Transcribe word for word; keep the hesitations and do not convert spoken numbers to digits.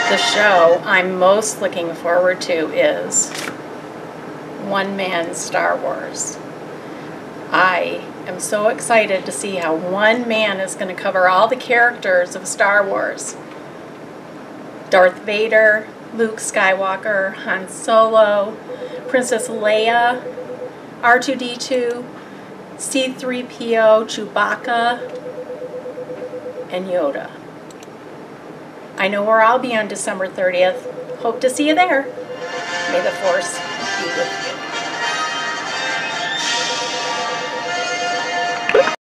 The show I'm most looking forward to is One Man Star Wars. I am so excited to see how one man is going to cover all the characters of Star Wars. Darth Vader, Luke Skywalker, Han Solo, Princess Leia, R two D two, C three P O, Chewbacca, and Yoda. I know where I'll be on December thirtieth. Hope to see you there. May the Force